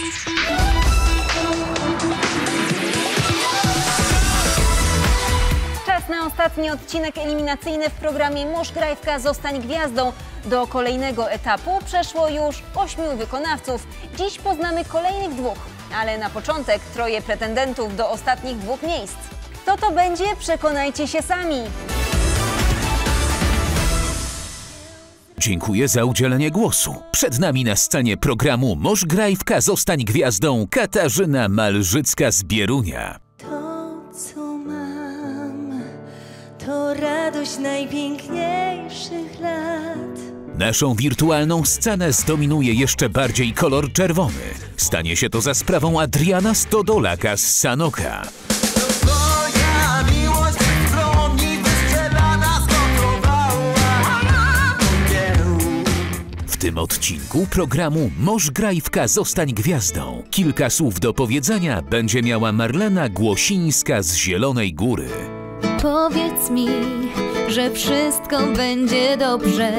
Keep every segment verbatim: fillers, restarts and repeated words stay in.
Czas na ostatni odcinek eliminacyjny w programie Mąż Grajwka, zostań gwiazdą. Do kolejnego etapu przeszło już ośmiu wykonawców. Dziś poznamy kolejnych dwóch, ale na początek troje pretendentów do ostatnich dwóch miejsc. Kto to będzie? Przekonajcie się sami. Dziękuję za udzielenie głosu. Przed nami na scenie programu Mąż Grajwka, zostań gwiazdą Katarzyna Malżycka z Bierunia. To, co mam, to radość najpiękniejszych lat. Naszą wirtualną scenę zdominuje jeszcze bardziej kolor czerwony. Stanie się to za sprawą Adriana Stodolaka z Sanoka. W tym odcinku programu Mąż Grajwka, zostań gwiazdą. Kilka słów do powiedzenia będzie miała Marlena Głosińska z Zielonej Góry. Powiedz mi, że wszystko będzie dobrze.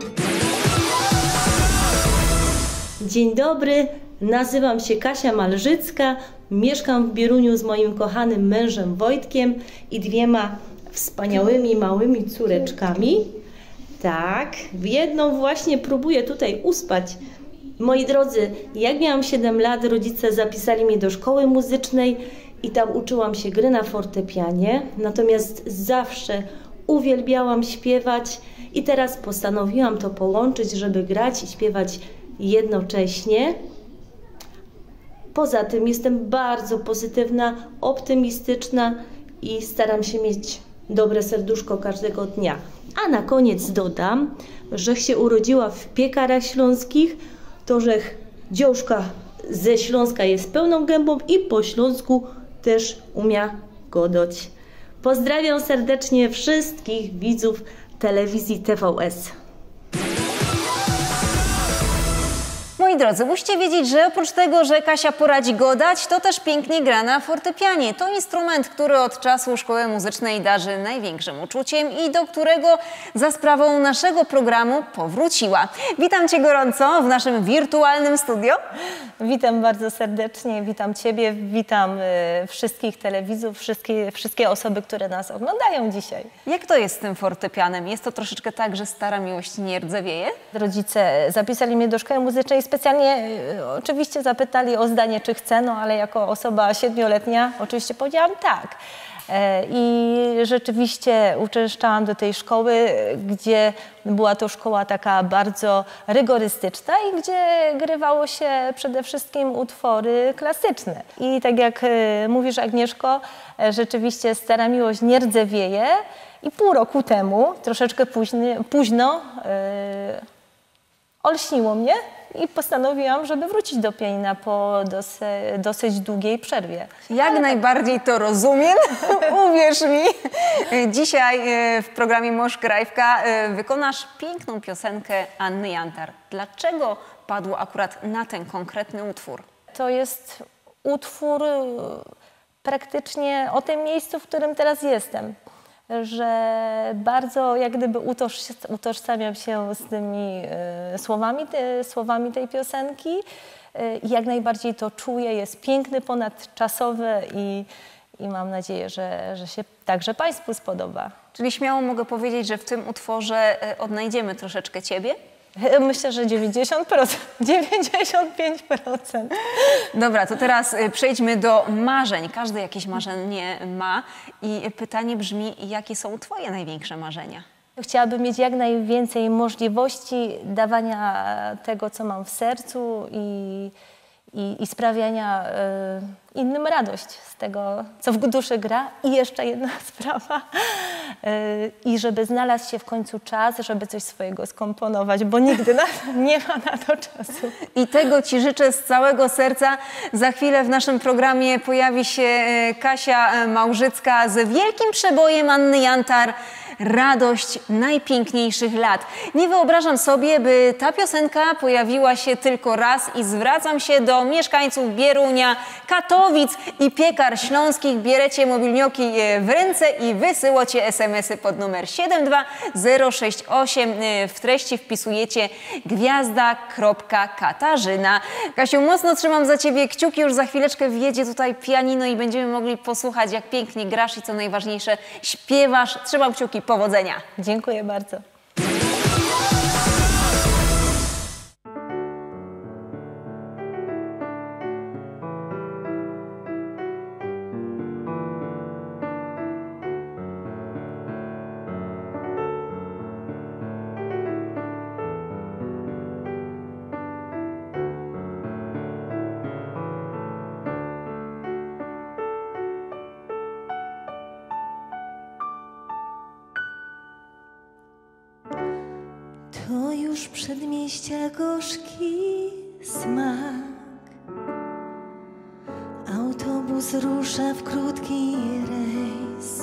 Dzień dobry, nazywam się Kasia Malżycka, mieszkam w Bieruniu z moim kochanym mężem Wojtkiem i dwiema wspaniałymi małymi córeczkami. Tak, jedną właśnie próbuję tutaj uspać. Moi drodzy, jak miałam siedem lat, rodzice zapisali mnie do szkoły muzycznej i tam uczyłam się gry na fortepianie, natomiast zawsze uwielbiałam śpiewać i teraz postanowiłam to połączyć, żeby grać i śpiewać jednocześnie. Poza tym jestem bardzo pozytywna, optymistyczna i staram się mieć dobre serduszko każdego dnia. A na koniec dodam, że się urodziła w Piekarach Śląskich, to że dziążka ze Śląska jest pełną gębą i po śląsku też umia godać. Pozdrawiam serdecznie wszystkich widzów telewizji T V S. Moi drodzy, musicie wiedzieć, że oprócz tego, że Kasia poradzi godać, to też pięknie gra na fortepianie. To instrument, który od czasu szkoły muzycznej darzy największym uczuciem i do którego za sprawą naszego programu powróciła. Witam Cię gorąco w naszym wirtualnym studio. Witam bardzo serdecznie, witam Ciebie, witam y, wszystkich telewidzów, wszystkie, wszystkie osoby, które nas oglądają dzisiaj. Jak to jest z tym fortepianem? Jest to troszeczkę tak, że stara miłość nie rdzewieje? Rodzice zapisali mnie do szkoły muzycznej specjalnie, y, oczywiście zapytali o zdanie, czy chcę, no ale jako osoba siedmioletnia oczywiście powiedziałam tak. I rzeczywiście uczęszczałam do tej szkoły, gdzie była to szkoła taka bardzo rygorystyczna i gdzie grywało się przede wszystkim utwory klasyczne. I tak jak mówisz, Agnieszko, rzeczywiście stara miłość nie rdzewieje i pół roku temu, troszeczkę późno, późno yy, olśniło mnie i postanowiłam, żeby wrócić do pianina po dosyć, dosyć długiej przerwie. Jak Ale najbardziej to rozumiem, uwierz mi. Dzisiaj w programie Mąż Grajwka wykonasz piękną piosenkę Anny Jantar. Dlaczego padło akurat na ten konkretny utwór? To jest utwór praktycznie o tym miejscu, w którym teraz jestem. Że bardzo jak gdyby utoż, utożsamiam się z tymi y, słowami, te, słowami tej piosenki y, i jak najbardziej to czuję, jest piękny, ponadczasowy i, i mam nadzieję, że, że się także Państwu spodoba. Czyli śmiało mogę powiedzieć, że w tym utworze y, odnajdziemy troszeczkę Ciebie? Myślę, że dziewięćdziesiąt procent, dziewięćdziesiąt pięć procent. Dobra, to teraz przejdźmy do marzeń. Każdy jakieś marzenie ma i pytanie brzmi, jakie są Twoje największe marzenia? Chciałabym mieć jak najwięcej możliwości dawania tego, co mam w sercu i, i, i sprawiania y, innym radość z tego, co w duszy gra. I jeszcze jedna sprawa. Y, I żeby znalazł się w końcu czas, żeby coś swojego skomponować, bo nigdy na, nie ma na to czasu. I tego Ci życzę z całego serca. Za chwilę w naszym programie pojawi się Kasia Malżycka z wielkim przebojem Anny Jantar. Radość najpiękniejszych lat. Nie wyobrażam sobie, by ta piosenka pojawiła się tylko raz i zwracam się do mieszkańców Bierunia, Katowic i Piekar Śląskich. Bierecie mobilnioki w ręce i wysyłacie es em esy pod numer siedem dwa zero sześć osiem. W treści wpisujecie gwiazda kropka Katarzyna. Kasiu, mocno trzymam za ciebie kciuki. Już za chwileczkę wjedzie tutaj pianino i będziemy mogli posłuchać, jak pięknie grasz i co najważniejsze, śpiewasz. Trzymam kciuki. Powodzenia. Dziękuję bardzo. To już przedmieścia gorzki smak. Autobus rusza w krótki rejs.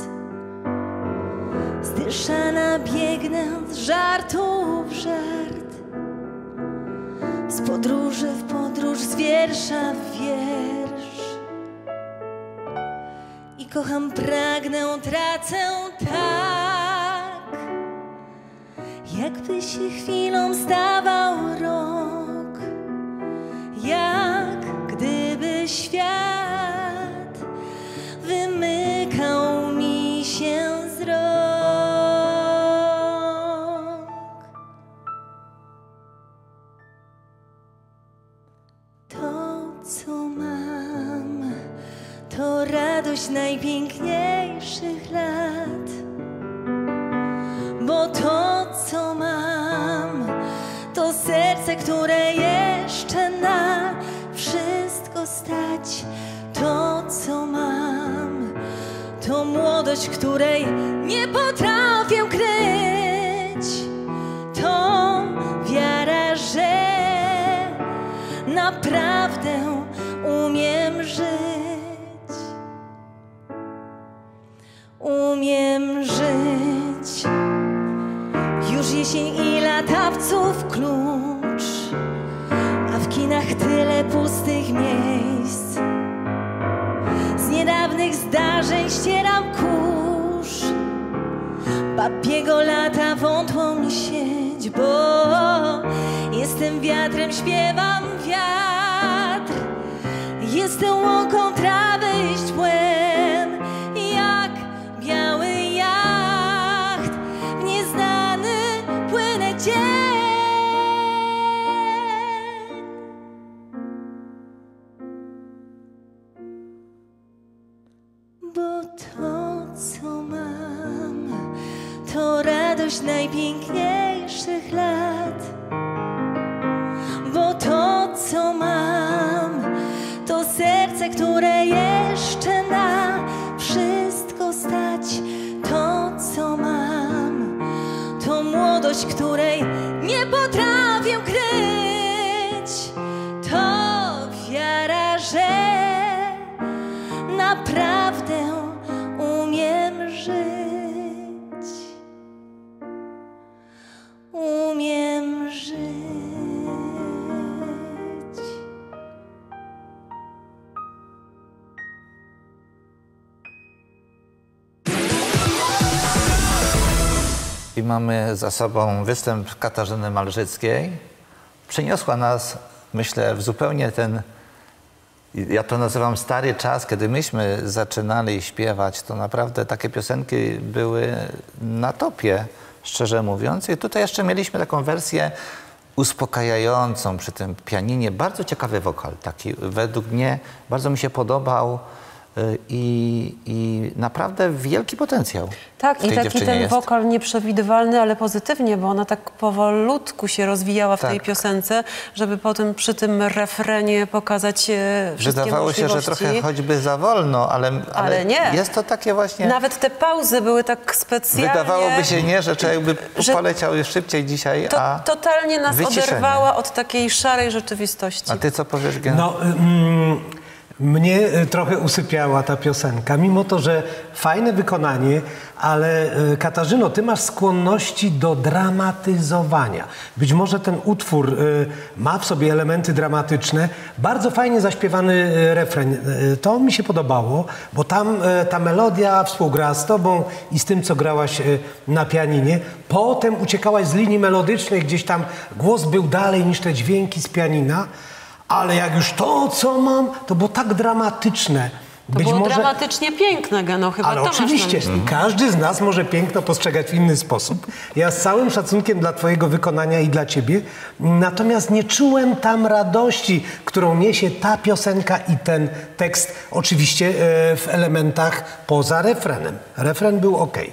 Zdyszana biegnę z żartu w żart, z podróży w podróż, z wiersza w wiersz. I kocham, pragnę, tracę tak, jakby się chwilą zdawał rok, jak gdyby świat wymykał mi się z rąk. To, co mam, to radość najpiękniejszych lat, bo to, co mam, to serce, które jeszcze na wszystko stać. To, co mam, to młodość, której nie potrafię kryć. To wiara, że naprawdę umiem żyć. Umiem żyć. Już jesień i latawców klucz, a w kinach tyle pustych miejsc. Z niedawnych zdarzeń ścieram kurz, papiego lata wątłą mi sieć, bo jestem wiatrem, śpiewam wiatr. Jestem łąką trawy i źdźbłem, jak biały jacht w nieznany płynę dzień. Bo to, co mam, to radość najpiękniejszych lat. Bo to, co mam, to serce, które jeszcze na wszystko stać. To, co mam, to młodość, której nie potrafię kryć. To wiara, że naprawdę umiem żyć. Umiem żyć. I mamy za sobą występ Katarzyny Malżyckiej. Przyniosła nas, myślę, w zupełnie ten, ja to nazywam stary czas, kiedy myśmy zaczynali śpiewać, to naprawdę takie piosenki były na topie, szczerze mówiąc. I tutaj jeszcze mieliśmy taką wersję uspokajającą przy tym pianinie. Bardzo ciekawy wokal, taki według mnie bardzo mi się podobał. I, i naprawdę wielki potencjał. Tak, i taki ten jest. Wokal nieprzewidywalny, ale pozytywnie, bo ona tak powolutku się rozwijała w tak. tej piosence, żeby potem przy tym refrenie pokazać wszystkie Wydawało się, że trochę choćby za wolno, ale, ale, ale nie. Jest to takie właśnie... Nawet te pauzy były tak specjalnie... Wydawałoby się nie, że człowiek by poleciał już szybciej dzisiaj, to, a totalnie nas wyciszenie. oderwała od takiej szarej rzeczywistości. A ty co powiesz, Gen? No, mm, Mnie trochę usypiała ta piosenka, mimo to, że fajne wykonanie, ale Katarzyno, ty masz skłonności do dramatyzowania. Być może ten utwór ma w sobie elementy dramatyczne, bardzo fajnie zaśpiewany refren. To mi się podobało, bo tam ta melodia współgra z tobą i z tym, co grałaś na pianinie. Potem uciekałaś z linii melodycznej, gdzieś tam głos był dalej niż te dźwięki z pianina. Ale jak już to, co mam, to było tak dramatyczne. To Być było może... dramatycznie piękne, Geno, chyba Ale to masz oczywiście, na myśli. każdy z nas może piękno postrzegać w inny sposób. Ja z całym szacunkiem dla twojego wykonania i dla ciebie, natomiast nie czułem tam radości, którą niesie ta piosenka i ten tekst, oczywiście e, w elementach poza refrenem. Refren był okej.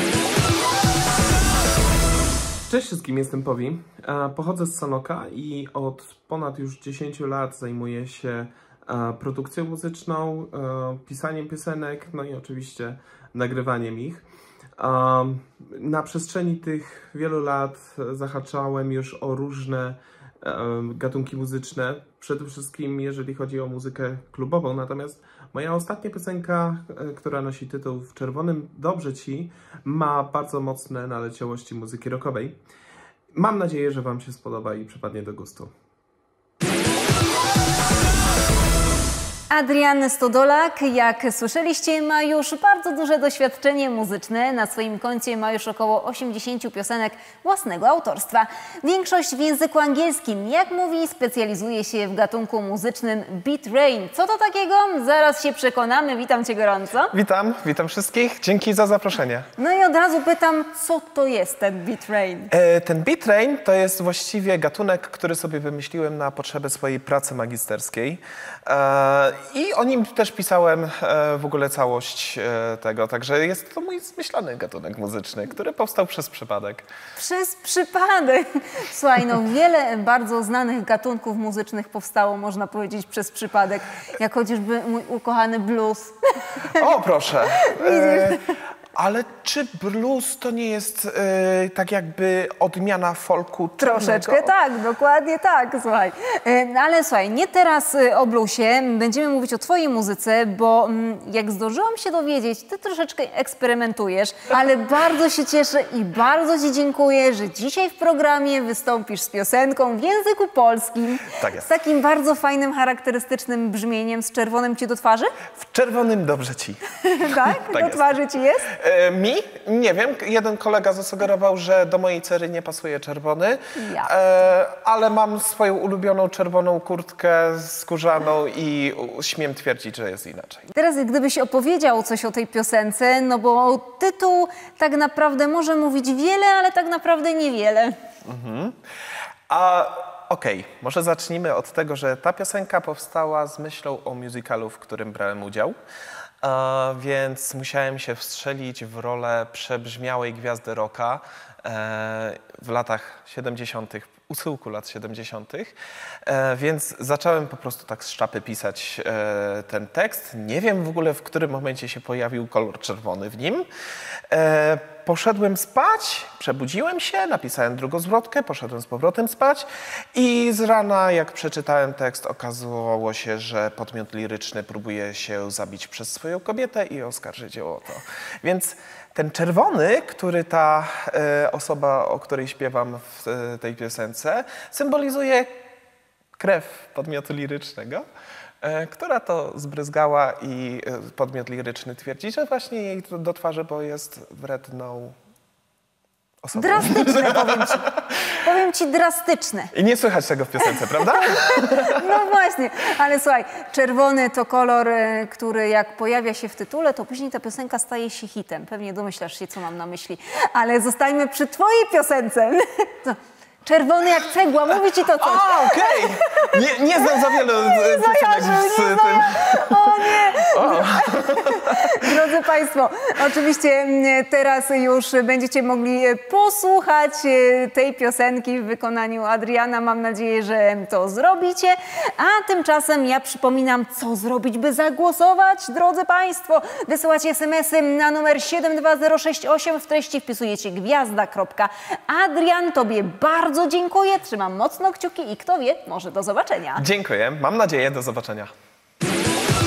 Cześć wszystkim, jestem Powi. Pochodzę z Sanoka i od ponad już dziesięciu lat zajmuję się produkcją muzyczną, pisaniem piosenek, no i oczywiście nagrywaniem ich. Na przestrzeni tych wielu lat zahaczałem już o różne gatunki muzyczne, przede wszystkim jeżeli chodzi o muzykę klubową, natomiast moja ostatnia piosenka, która nosi tytuł W czerwonym dobrze ci, ma bardzo mocne naleciałości muzyki rockowej. Mam nadzieję, że wam się spodoba i przypadnie do gustu. Adrian Stodolak, jak słyszeliście, ma już bardzo duże doświadczenie muzyczne. Na swoim koncie ma już około osiemdziesiąt piosenek własnego autorstwa. Większość w języku angielskim. Jak mówi, specjalizuje się w gatunku muzycznym Beat Rain. Co to takiego? Zaraz się przekonamy. Witam cię gorąco. Witam, witam wszystkich. Dzięki za zaproszenie. No i od razu pytam, co to jest ten Beat Rain? E, ten Beat Rain to jest właściwie gatunek, który sobie wymyśliłem na potrzeby swojej pracy magisterskiej. E, I o nim też pisałem w ogóle całość tego, także jest to mój zmyślony gatunek muzyczny, który powstał przez przypadek. Przez przypadek. Słuchaj, no wiele bardzo znanych gatunków muzycznych powstało, można powiedzieć, przez przypadek, jak chociażby mój ukochany blues. O, proszę. E, ale czy blues to nie jest e, tak jakby odmiana folku? Troszeczkę trudnego? tak, dokładnie tak, słuchaj. E, ale słuchaj, nie teraz e, o bluesie, będziemy mówić o twojej muzyce, bo m, jak zdążyłam się dowiedzieć, ty troszeczkę eksperymentujesz, ale bardzo się cieszę i bardzo ci dziękuję, że dzisiaj w programie wystąpisz z piosenką w języku polskim. Tak jest. Z takim bardzo fajnym, charakterystycznym brzmieniem, z czerwonym ci do twarzy? W czerwonym dobrze ci. Tak? Tak do jest. twarzy ci jest? E, mi? Nie wiem. Jeden kolega zasugerował, że do mojej cery nie pasuje czerwony, Ja. e, ale mam swoją ulubioną czerwoną kurtkę skórzaną i u, śmiem twierdzić, że jest inaczej. Teraz gdybyś opowiedział coś o tej piosence, no bo tytuł tak naprawdę może mówić wiele, ale tak naprawdę niewiele. Mhm. A okej, okay. Może zacznijmy od tego, że ta piosenka powstała z myślą o musicalu, w którym brałem udział. Uh, więc musiałem się wstrzelić w rolę przebrzmiałej gwiazdy rocka e, w latach siedemdziesiątych, u schyłku lat siedemdziesiątych. E, więc zacząłem po prostu tak z szapy pisać e, ten tekst. Nie wiem w ogóle, w którym momencie się pojawił kolor czerwony w nim. E, poszedłem spać, przebudziłem się, napisałem drugą zwrotkę, poszedłem z powrotem spać i z rana, jak przeczytałem tekst, okazało się, że podmiot liryczny próbuje się zabić przez swoją kobietę i oskarżyć ją o to. Więc ten czerwony, który ta e, osoba, o której śpiewam w e, tej piosence, symbolizuje krew podmiotu lirycznego, e, która to zbryzgała i e, podmiot liryczny twierdzi, że właśnie jej do twarzy, bo jest wredną osobą. Drastyczne, powiem ci. Powiem ci drastyczne. I nie słychać tego w piosence, prawda? No właśnie, ale słuchaj, czerwony to kolor, e, który jak pojawia się w tytule, to później ta piosenka staje się hitem. Pewnie domyślasz się, co mam na myśli. Ale zostańmy przy twojej piosence. To czerwony jak cegła, mówi ci to coś. A, okej! Okay. Nie, nie znam za wiele piosenek z nie tym. O nie! O. Drodzy Państwo, oczywiście teraz już będziecie mogli posłuchać tej piosenki w wykonaniu Adriana. Mam nadzieję, że to zrobicie. A tymczasem ja przypominam, co zrobić, by zagłosować. Drodzy Państwo, wysyłacie es em esy na numer siedem dwa zero sześć osiem. W treści wpisujecie gwiazda. Adrian, tobie bardzo dziękuję. Trzymam mocno kciuki i kto wie, może do zobaczenia. Dziękuję. Mam nadzieję, do zobaczenia.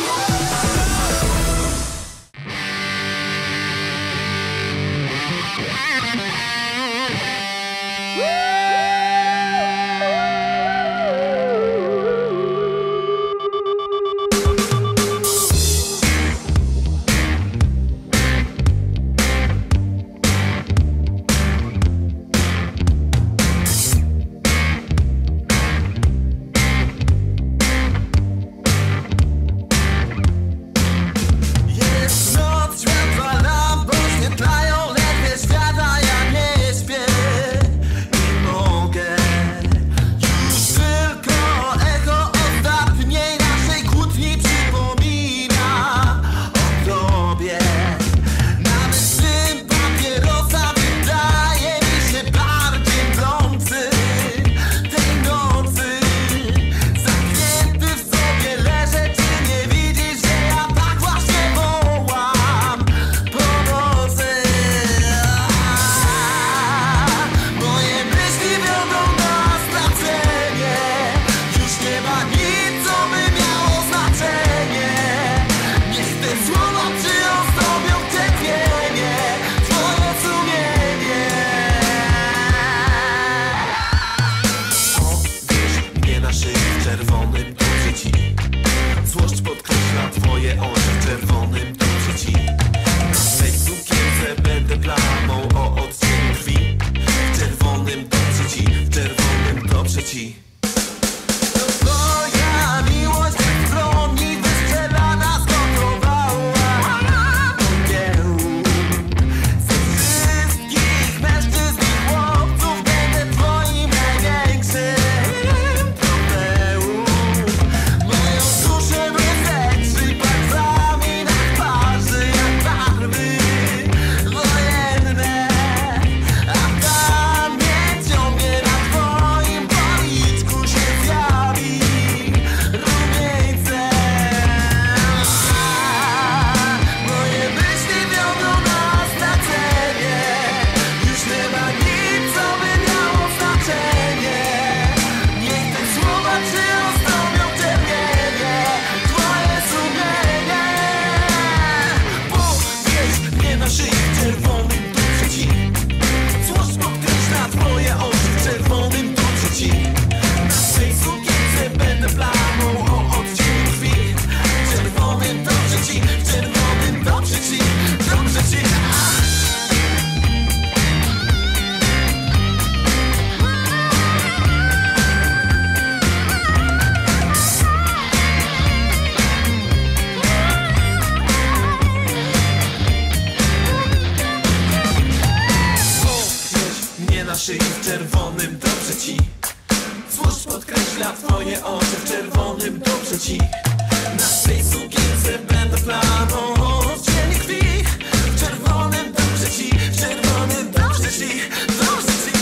dobrze ci. Na swej sukience będę flamą. W cieniu krwi, w czerwonym dobrze ci, w czerwonym dobrze ci, dobrze ci.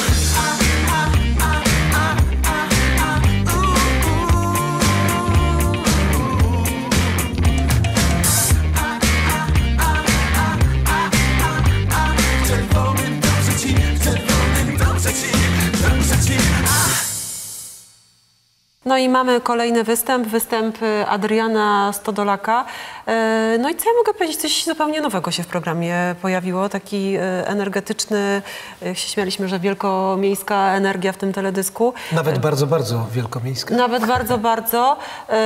No i mamy kolejny występ, występ Adriana Stodolaka. No i co ja mogę powiedzieć, coś zupełnie nowego się w programie pojawiło, taki energetyczny, jak się śmialiśmy, że wielkomiejska energia w tym teledysku. Nawet bardzo, bardzo wielkomiejska. Nawet bardzo, bardzo.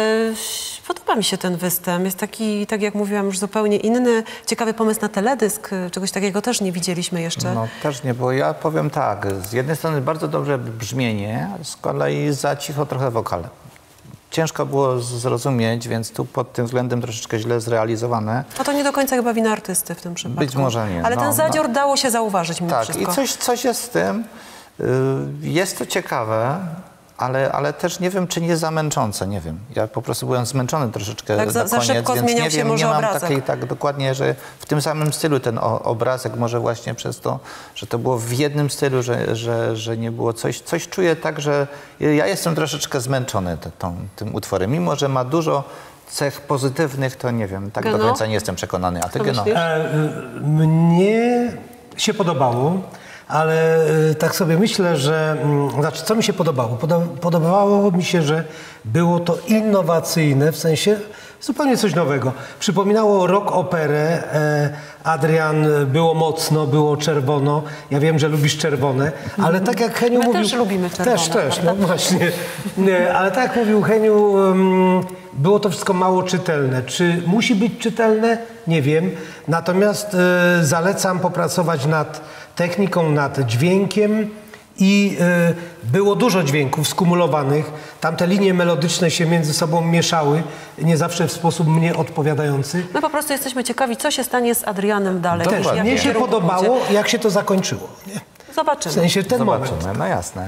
Podoba mi się ten występ, jest taki, tak jak mówiłam, już zupełnie inny, ciekawy pomysł na teledysk, czegoś takiego też nie widzieliśmy jeszcze. No też nie, bo ja powiem tak, z jednej strony bardzo dobrze brzmienie, z kolei za cicho trochę wokale. Ciężko było zrozumieć, więc tu pod tym względem troszeczkę źle zrealizowane. No to nie do końca chyba wina artysty w tym przypadku. Być może nie. Ale no, ten zadzior no. dało się zauważyć mimo tak, wszystko. Tak, i coś, coś jest z tym. Jest to ciekawe, ale, ale też nie wiem, czy nie zamęczące, nie wiem. Ja po prostu byłem zmęczony troszeczkę tak, na za, koniec, za szybko więc zmieniał nie się wiem, może nie mam obrazek. takiej tak dokładnie, że w tym samym stylu ten o, obrazek, może właśnie przez to, że to było w jednym stylu, że, że, że nie było coś, coś czuję tak, że ja jestem troszeczkę zmęczony te, tą, tym utworem, mimo że ma dużo cech pozytywnych, to nie wiem, tak Geno? do końca nie jestem przekonany. A ty, Geno? E, mnie się podobało. Ale tak sobie myślę, że... Znaczy, co mi się podobało? Podobało mi się, że było to innowacyjne, w sensie zupełnie coś nowego. Przypominało rock operę. Adrian, było mocno, było czerwono. Ja wiem, że lubisz czerwone, ale tak jak Heniu My mówił... też lubimy czerwone. Też, też, no właśnie. Ale tak jak mówił Heniu, było to wszystko mało czytelne. Czy musi być czytelne? Nie wiem. Natomiast zalecam popracować nad techniką, nad dźwiękiem i y, było dużo dźwięków skumulowanych. Tamte linie melodyczne się między sobą mieszały, nie zawsze w sposób mnie odpowiadający. My po prostu jesteśmy ciekawi, co się stanie z Adrianem dalej. Też, mnie się podobało, pójdzie. jak się to zakończyło. Nie? Zobaczymy. W sensie ten Zobaczymy, moment. no jasne.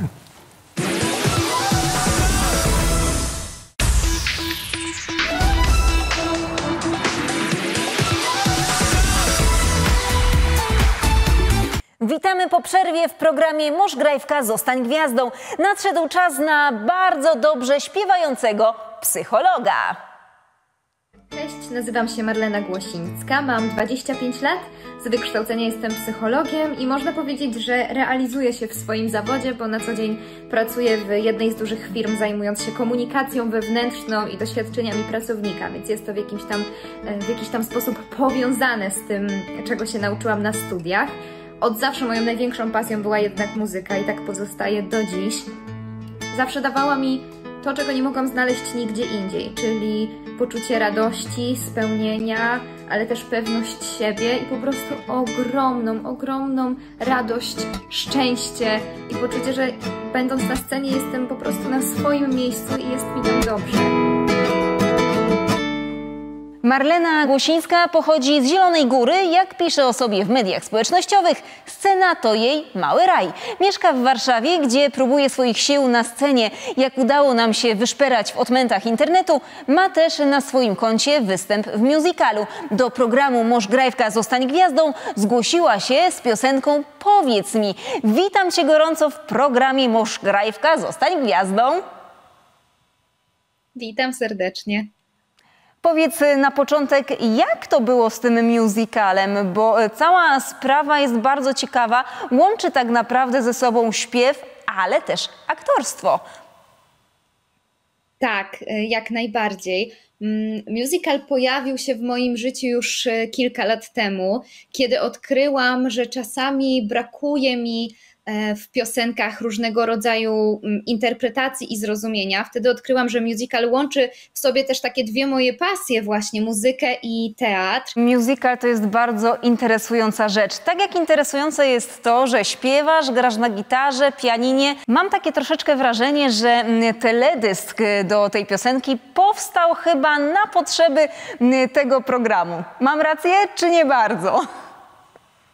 Witamy po przerwie w programie Moż Grajwka, zostań gwiazdą. Nadszedł czas na bardzo dobrze śpiewającego psychologa. Cześć, nazywam się Marlena Głosińska, mam dwadzieścia pięć lat, z wykształcenia jestem psychologiem i można powiedzieć, że realizuję się w swoim zawodzie, bo na co dzień pracuję w jednej z dużych firm, zajmując się komunikacją wewnętrzną i doświadczeniami pracownika, więc jest to w jakimś tam, w jakiś tam sposób powiązane z tym, czego się nauczyłam na studiach. Od zawsze moją największą pasją była jednak muzyka i tak pozostaje do dziś. Zawsze dawała mi to, czego nie mogłam znaleźć nigdzie indziej, czyli poczucie radości, spełnienia, ale też pewność siebie i po prostu ogromną, ogromną radość, szczęście i poczucie, że będąc na scenie jestem po prostu na swoim miejscu i jest mi tam dobrze. Marlena Głosińska pochodzi z Zielonej Góry. Jak pisze o sobie w mediach społecznościowych, scena to jej mały raj. Mieszka w Warszawie, gdzie próbuje swoich sił na scenie. Jak udało nam się wyszperać w odmętach internetu, ma też na swoim koncie występ w musicalu. Do programu Moż Grajwka, zostań gwiazdą zgłosiła się z piosenką Powiedz mi. Witam Cię gorąco w programie Moż Grajwka, zostań gwiazdą. Witam serdecznie. Powiedz na początek, jak to było z tym musicalem, bo cała sprawa jest bardzo ciekawa, łączy tak naprawdę ze sobą śpiew, ale też aktorstwo. Tak, jak najbardziej. Musical pojawił się w moim życiu już kilka lat temu, kiedy odkryłam, że czasami brakuje mi w piosenkach różnego rodzaju interpretacji i zrozumienia. Wtedy odkryłam, że musical łączy w sobie też takie dwie moje pasje właśnie, muzykę i teatr. Musical to jest bardzo interesująca rzecz. Tak jak interesujące jest to, że śpiewasz, grasz na gitarze, pianinie. Mam takie troszeczkę wrażenie, że teledysk do tej piosenki powstał chyba na potrzeby tego programu. Mam rację, czy nie bardzo?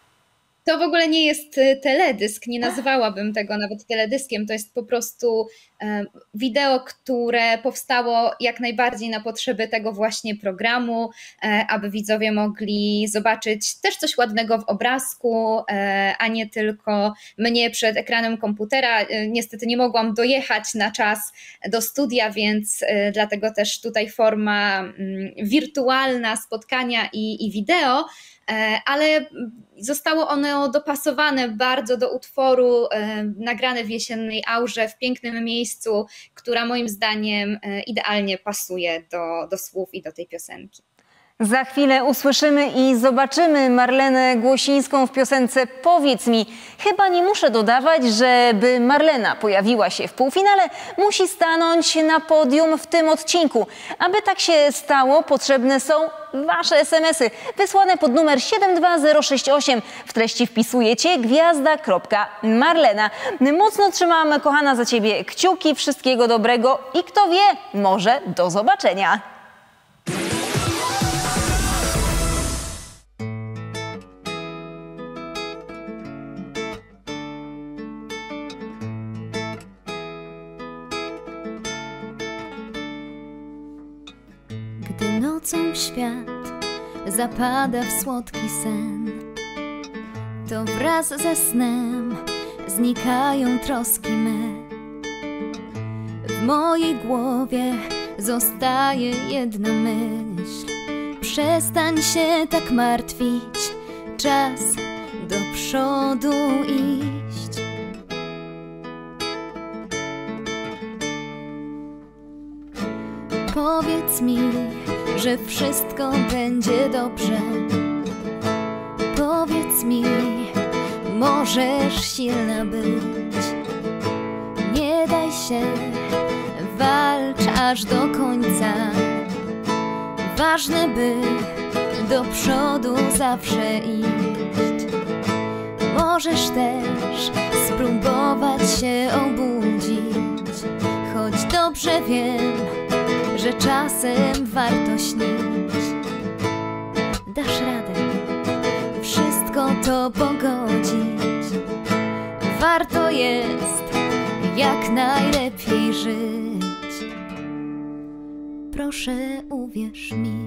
To w ogóle nie jest teledysk, nie nazywałabym tego nawet teledyskiem, to jest po prostu Wideo, które powstało jak najbardziej na potrzeby tego właśnie programu, aby widzowie mogli zobaczyć też coś ładnego w obrazku, a nie tylko mnie przed ekranem komputera. Niestety nie mogłam dojechać na czas do studia, więc dlatego też tutaj forma wirtualna spotkania i, i wideo, ale zostało ono dopasowane bardzo do utworu, nagrane w jesiennej aurze, w pięknym miejscu, która moim zdaniem idealnie pasuje do, do słów i do tej piosenki. Za chwilę usłyszymy i zobaczymy Marlenę Głosińską w piosence Powiedz mi. Chyba nie muszę dodawać, żeby Marlena pojawiła się w półfinale, musi stanąć na podium w tym odcinku. Aby tak się stało, potrzebne są Wasze es em esy wysłane pod numer siedem dwa zero sześć osiem. W treści wpisujecie gwiazda kropka marlena. Mocno trzymam, kochana, za Ciebie kciuki, wszystkiego dobrego i kto wie, może do zobaczenia. Gdy nocą świat zapada w słodki sen, to wraz ze snem znikają troski me. W mojej głowie zostaje jedna myśl: przestań się tak martwić, czas do przodu iść. Powiedz mi, że wszystko będzie dobrze. Powiedz mi, możesz silna być. Nie daj się, walcz aż do końca. Ważne, by do przodu zawsze iść. Możesz też spróbować się obudzić, choć dobrze wiem, że czasem warto śnić. Dasz radę wszystko to pogodzić. Warto jest jak najlepiej żyć. Proszę, uwierz mi.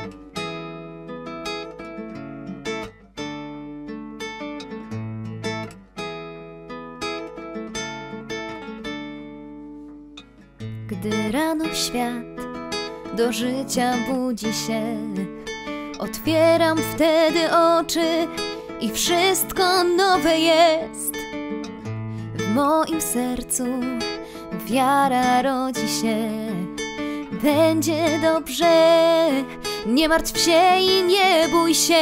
Gdy rano świat do życia budzi się, otwieram wtedy oczy i wszystko nowe jest. W moim sercu wiara rodzi się. Będzie dobrze, nie martw się i nie bój się.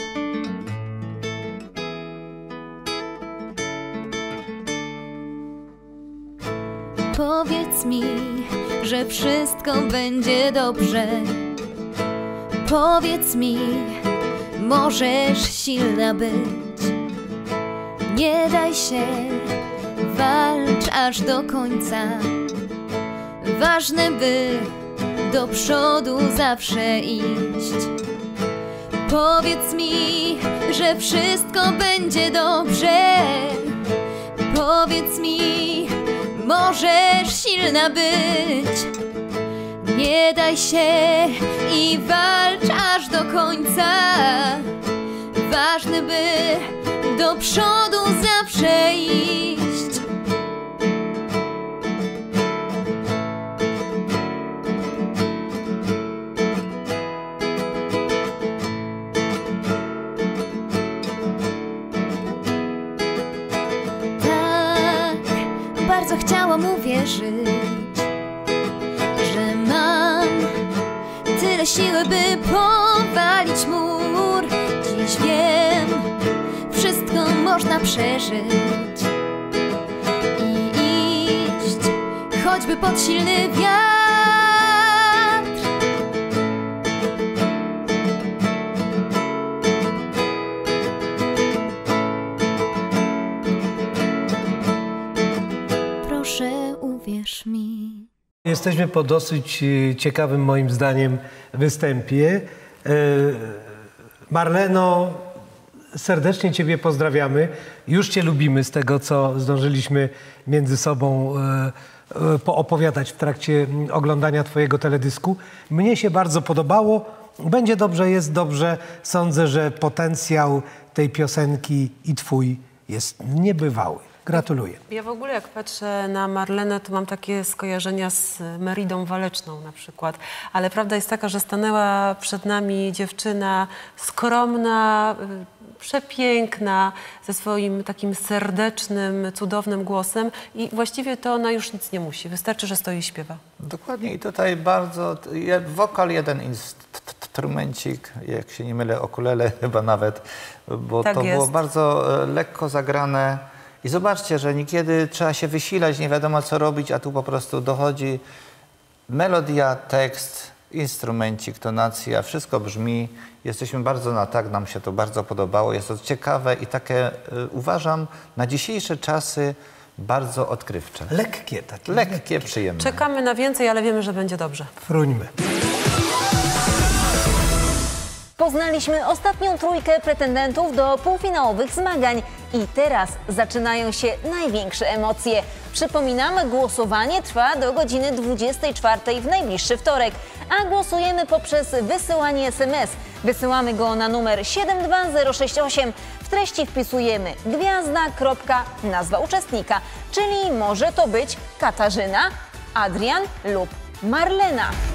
Powiedz mi, że wszystko będzie dobrze. Powiedz mi, możesz silna być. Nie daj się, walcz aż do końca. Ważne, by do przodu zawsze iść. Powiedz mi, że wszystko będzie dobrze. Powiedz mi, możesz silna być. Nie daj się i walcz aż do końca. Ważne, by do przodu zawsze iść. Bardzo chciałam uwierzyć, że mam tyle siły, by powalić mur. Dziś wiem, wszystko można przeżyć i iść, choćby pod silny wiatr. Proszę, uwierz mi. Jesteśmy po dosyć ciekawym, moim zdaniem, występie. Marleno, serdecznie Ciebie pozdrawiamy. Już Cię lubimy z tego, co zdążyliśmy między sobą e, poopowiadać w trakcie oglądania twojego teledysku. Mnie się bardzo podobało. Będzie dobrze, jest dobrze. Sądzę, że potencjał tej piosenki i twój jest niebywały. Gratuluję. Ja w ogóle jak patrzę na Marlenę, to mam takie skojarzenia z Meridą Waleczną na przykład. Ale prawda jest taka, że stanęła przed nami dziewczyna skromna, przepiękna, ze swoim takim serdecznym, cudownym głosem i właściwie to ona już nic nie musi. Wystarczy, że stoi i śpiewa. Dokładnie i tutaj bardzo, wokal jeden instrumencik, jak się nie mylę, ukulele chyba nawet, bo Tak to jest. było bardzo lekko zagrane. I zobaczcie, że niekiedy trzeba się wysilać, nie wiadomo co robić, a tu po prostu dochodzi melodia, tekst, instrumencik, tonacja, wszystko brzmi. Jesteśmy bardzo na tak, nam się to bardzo podobało. Jest to ciekawe i takie, y, uważam, na dzisiejsze czasy bardzo odkrywcze. Lekkie takie. Lekkie, lekkie. Przyjemne. Czekamy na więcej, ale wiemy, że będzie dobrze. Fruńmy. Poznaliśmy ostatnią trójkę pretendentów do półfinałowych zmagań i teraz zaczynają się największe emocje. Przypominamy, głosowanie trwa do godziny dwudziestej czwartej w najbliższy wtorek, a głosujemy poprzez wysyłanie es em es. Wysyłamy go na numer siedem dwa zero sześć osiem. W treści wpisujemy gwiazda, kropka, nazwa uczestnika, czyli może to być Katarzyna, Adrian lub Marlena.